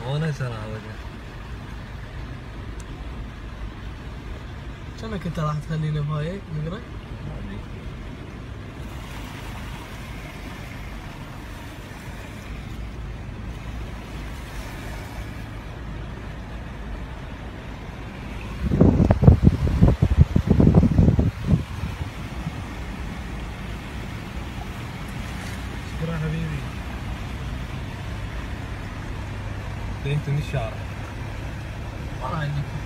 وانا صراحة وجه. كأنك انت راح تخلينا بهاي نقرا. شكرا حبيبي. انت من الشارع. ما راح يجيك